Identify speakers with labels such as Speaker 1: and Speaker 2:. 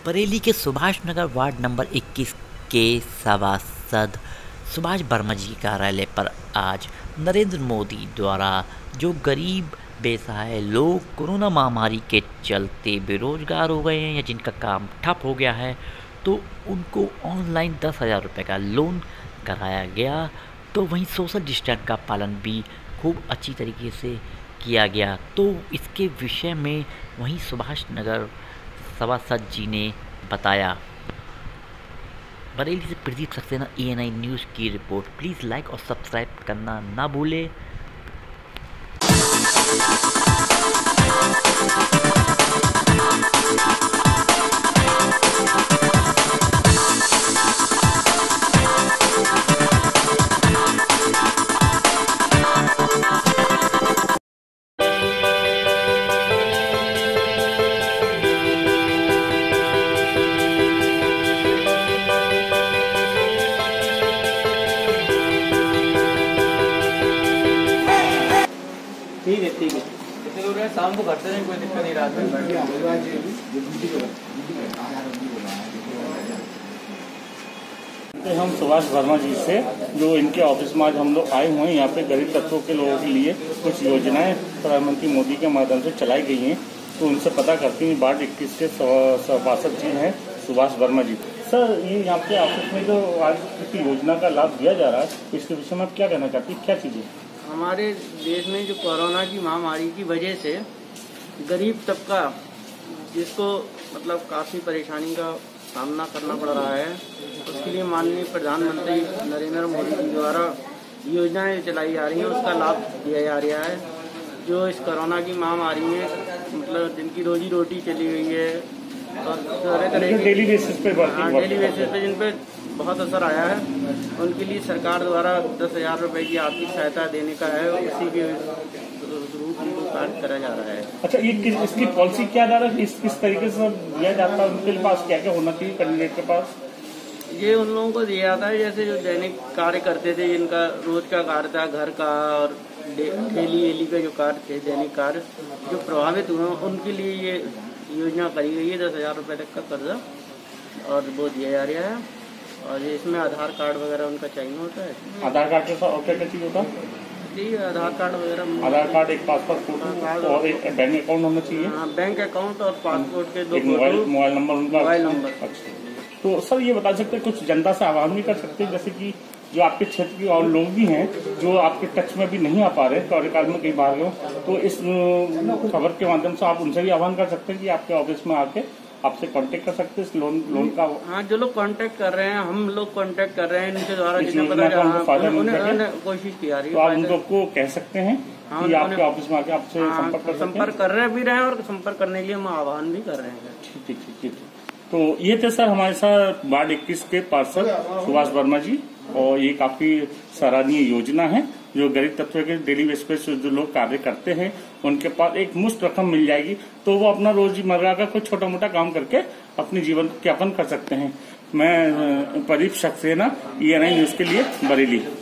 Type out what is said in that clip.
Speaker 1: बरेली के Subhash Nagar ward number 21 के सभासद सुभाष वर्मा जी कार्यालय पर आज नरेंद्र मोदी द्वारा जो गरीब बेसहाय लोग कोरोना महामारी के चलते बेरोजगार हो गए हैं या जिनका काम ठप हो गया है, तो उनको ऑनलाइन 10,000 रुपये का लोन कराया गया। तो वहीं सोशल डिस्टेंस का पालन भी खूब अच्छी तरीके से किया गया। तो इसके विषय में वहीं सुभाष नगर सभासद जी ने बताया। बरेली से प्रदीप सक्सेना, ENI न्यूज़ की रिपोर्ट। प्लीज़ लाइक और सब्सक्राइब करना ना भूलें।
Speaker 2: ठीक है कितने लोग हैं? शाम को घर से कोई दिक्कत नहीं, रात में
Speaker 3: हम सुभाष वर्मा जी से जो इनके ऑफिस में आज हम लोग आए हुए हैं, यहाँ पे गरीब तत्वों के लोगों के लिए कुछ योजनाएं प्रधानमंत्री मोदी के माध्यम से चलाई गई हैं, तो उनसे पता करते हैं। वार्ड 21 के सभासद जी हैं सुभाष वर्मा जी। सर, ये यहाँ पे ऑफिस में जो आज की योजना का लाभ दिया जा रहा है, इसके विषय में आप क्या कहना चाहते हैं? क्या चीजें
Speaker 2: हमारे देश में जो कोरोना की महामारी की वजह से गरीब तबका जिसको मतलब काफ़ी परेशानी का सामना करना पड़ रहा है, उसके लिए माननीय प्रधानमंत्री नरेंद्र मोदी जी द्वारा योजनाएं चलाई जा रही हैं, उसका लाभ दिया जा रहा है। जो इस कोरोना की महामारी में मतलब जिनकी रोजी रोटी चली गई है और तरह तरह की
Speaker 3: डेली बेसिस पे
Speaker 2: जिन पे बहुत असर आया है, उनके लिए सरकार द्वारा 10,000 रुपए की आर्थिक सहायता देने का है, उसी के रूप में कार्य करा जा रहा है।
Speaker 3: अच्छा, ये इसकी पॉलिसी क्या जा रहा है? किस तरीके से दिया जाता है? उनके पास क्या क्या होना चाहिए कैंडिडेट के पास?
Speaker 2: ये उन लोगों को दिया जाता है जैसे जो दैनिक कार्य करते थे, जिनका रोज का कार्य था, घर का और डेली का जो कार्य थे, दैनिक कार्य जो प्रभावित हुए, उनके लिए ये योजना करी गई है। 10,000 रुपए तक का कर्जा और वो दिया जा रहा है। और इसमें आधार कार्ड वगैरह उनका चाहिए होता है।
Speaker 3: आधार कार्ड के साथ और क्या चीज होता है?
Speaker 2: जी, आधार कार्ड वगैरह,
Speaker 3: आधार कार्ड, एक पासपोर्ट फोटो और एक बैंक अकाउंट होना चाहिए।
Speaker 2: हाँ, बैंक अकाउंट और पासपोर्ट के 2
Speaker 3: मोबाइल नंबर उनका।
Speaker 2: Mobile number.
Speaker 3: अच्छा, तो सर ये बता सकते हैं, कुछ जनता से आह्वान भी कर सकते हैं, जैसे कि जो आपके क्षेत्र के और लोग भी हैं जो आपके टच में भी नहीं आ पा रहे, कार्यकाल में कई बार हो, तो इस खबर के माध्यम से आप उनसे भी आह्वान कर सकते हैं कि आपके ऑफिस में आके आपसे कांटेक्ट कर सकते हैं इस लोन का। हाँ,
Speaker 2: जो लोग कांटेक्ट कर रहे हैं, हम लोग कांटेक्ट कर रहे हैं, इनके द्वारा जिन्हें कोशिश की जा रही है,
Speaker 3: तो आप उन लोग को कह सकते हैं कि आपके ऑफिस में आके आपसे संपर्क
Speaker 2: कर रहे भी रहे और संपर्क करने के लिए हम आह्वान भी कर रहे हैं।
Speaker 3: ठीक। तो ये थे सर हमारे साथ वार्ड 21 के पार्षद सुभाष वर्मा जी, और ये काफी सराहनीय योजना है। जो गरीब तत्व के डेली बेस पे जो लोग कार्य करते हैं, उनके पास एक मुश्त रकम मिल जाएगी, तो वो अपना रोजमर्रा का कुछ छोटा मोटा काम करके अपने जीवन यापन कर सकते हैं। मैं प्रदीप सक्सेना, ENI न्यूज़ के लिए, बरेली।